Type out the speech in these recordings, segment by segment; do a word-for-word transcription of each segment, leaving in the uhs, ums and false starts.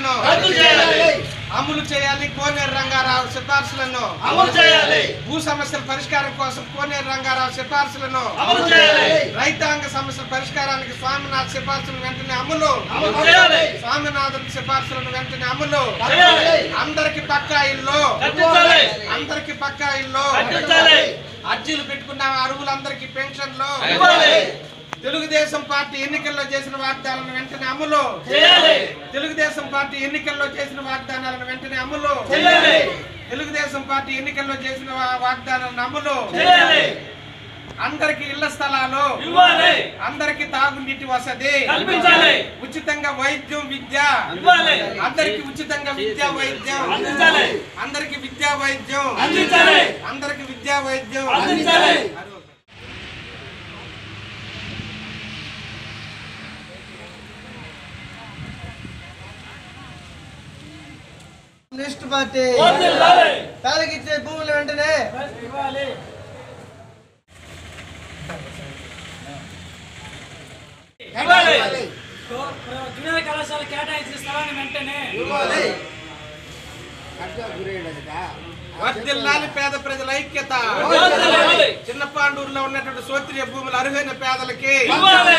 సిఫార్సులను అమలు చేయాలి. కోనేరు రంగారావు సిఫార్సులను అమలు చేయాలి. భూ సమస్యల పరిష్కారం కోసం కోనేరు రంగారావు సిఫార్సులను అమలు చేయాలి. రైతాంగ సమస్యల పరిష్కారానికి స్వామినాథ్ సిఫార్సులను వెంటనే అమలు అమలు చేయాలి. స్వామినాథన్ సిఫార్సులను వెంటనే అమలు చేయాలి. అందరికి పక్కా ఇల్లు కట్టించాలి. అందరికి పక్కా ఇల్లు కట్టించాలి. అర్జీలు పెట్టుకున్న అర్హులందరికీ పెన్షన్లు ఇవ్వాలి. తెలుగుదేశం పార్టీ ఎన్నికల్లో చేసిన వాగ్దానాలను వెంటనే అమలు చేయాలి. తెలుగుదేశం పార్టీ ఎన్నికల్లో చేసిన వాగ్దానాలను వెంటనే అమలు చేయాలి. తెలుగుదేశం పార్టీ ఎన్నికల్లో చేసిన వాగ్దానాలను అమలు చేయాలి. అందరికి ఇళ్ల స్థలాలు ఇవ్వాలి. అందరికి తాగునీటి వసతి కల్పించాలి. ఉచితంగా వైద్యం విద్య ఇవ్వాలి. అందరికి ఉచితంగా విద్యా వైద్యం అందించాలి. అందరికి విద్యా వైద్యం అందించాలి. అందరికి విద్యా వైద్యం అందించాలి. కమ్యూనిస్ట్ పార్టీ తాలకిచ్చే భూములు వెంటనే ఇవ్వాలి. ఇవ్వాలి. జూనియర్ కళాశాల కేటాయించిన స్థలాన్ని వెంటనే వర్ధిల్లాలి పేద ప్రజల ఐక్యత. ఇవ్వాలి. చిన్నపాండూరులో ఉన్నటువంటి సోత్రియ భూములు అర్హులైన పేదలకి ఇవ్వాలి.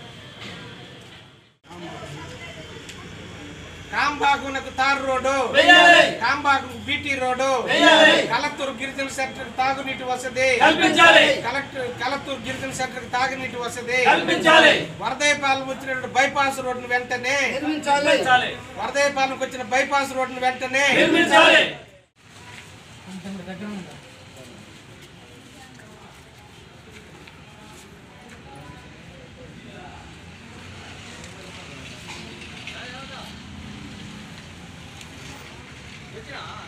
కాంబాగునకు తారు రోడ్డు వేయాలి. కాంబాగు బీటీ రోడ్డు వేయాలి. కలత్తూరు గిరిజన సెంటర్ తాగునీటి వసతి కల్పించాలి. కలెక్టర్ కలత్తూరు గిరిజన సెంటర్ తాగునీటి వసతి కల్పించాలి. వరదయపాలెం వచ్చినటువంటి బైపాస్ రోడ్డును వెంటనే నిర్మించాలి. వరదయపాలెంకి వచ్చిన బైపాస్ రోడ్డును వెంటనే నిర్మించాలి. వచ్చినా